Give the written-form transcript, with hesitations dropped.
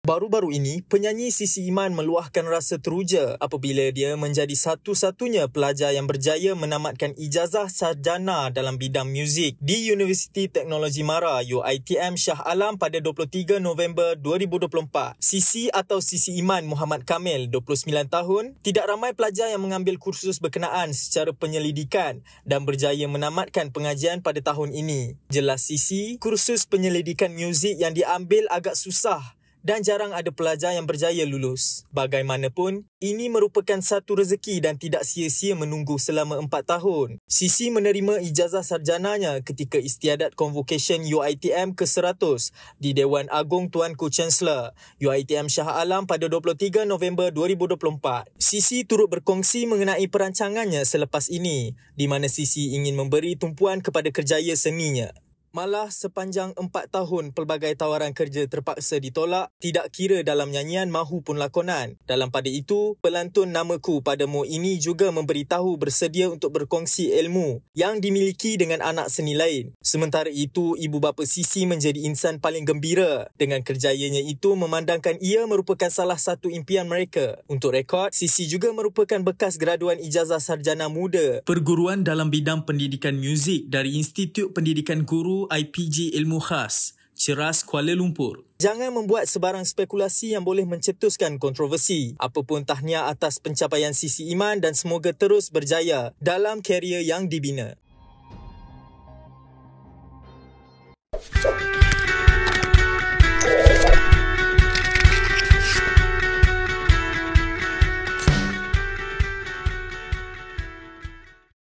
Baru-baru ini, penyanyi Sisi Iman meluahkan rasa teruja apabila dia menjadi satu-satunya pelajar yang berjaya menamatkan ijazah sarjana dalam bidang muzik di Universiti Teknologi Mara UiTM Shah Alam pada 23 November 2024. Sisi atau Sisi Iman Muhammad Kamil, 29 tahun, tidak ramai pelajar yang mengambil kursus berkenaan secara penyelidikan dan berjaya menamatkan pengajian pada tahun ini. Jelas Sisi, kursus penyelidikan muzik yang diambil agak susah dan jarang ada pelajar yang berjaya lulus. Bagaimanapun, ini merupakan satu rezeki dan tidak sia-sia menunggu selama 4 tahun. Sisi menerima ijazah sarjananya ketika istiadat convocation UiTM ke-100 di Dewan Agung Tuanku Chancellor UiTM Shah Alam pada 23 November 2024. Sisi turut berkongsi mengenai perancangannya selepas ini, di mana Sisi ingin memberi tumpuan kepada kerjaya seninya. Malah sepanjang 4 tahun pelbagai tawaran kerja terpaksa ditolak, tidak kira dalam nyanyian mahupun lakonan. Dalam pada itu, pelantun Namaku Padamu ini juga memberitahu bersedia untuk berkongsi ilmu yang dimiliki dengan anak seni lain. Sementara itu, ibu bapa Sisi menjadi insan paling gembira dengan kerjayanya itu, memandangkan ia merupakan salah satu impian mereka. Untuk rekod, Sisi juga merupakan bekas graduan ijazah sarjana muda perguruan dalam bidang pendidikan muzik dari Institut Pendidikan Guru IPG Ilmu Khas, Ceras, Kuala Lumpur. Jangan membuat sebarang spekulasi yang boleh mencetuskan kontroversi. Apapun tahniah atas pencapaian Sisi Iman dan semoga terus berjaya dalam karier yang dibina.